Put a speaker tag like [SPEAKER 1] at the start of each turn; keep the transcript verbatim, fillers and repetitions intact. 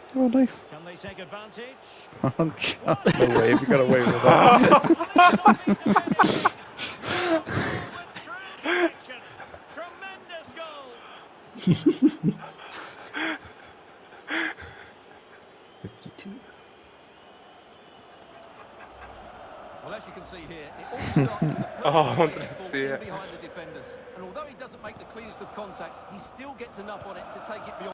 [SPEAKER 1] Oh, nice.
[SPEAKER 2] Can they take advantage?
[SPEAKER 1] No way, if you got away with that.
[SPEAKER 2] Tremendous goal.
[SPEAKER 3] fifty-two.
[SPEAKER 2] Well, as you can see here, it all starts with a
[SPEAKER 4] Oh, I
[SPEAKER 2] perfect
[SPEAKER 4] wanted to
[SPEAKER 2] ball
[SPEAKER 4] see
[SPEAKER 2] in
[SPEAKER 4] it.
[SPEAKER 2] behind the defenders. And although he doesn't make the cleanest of contacts, he still gets enough on it to take it beyond.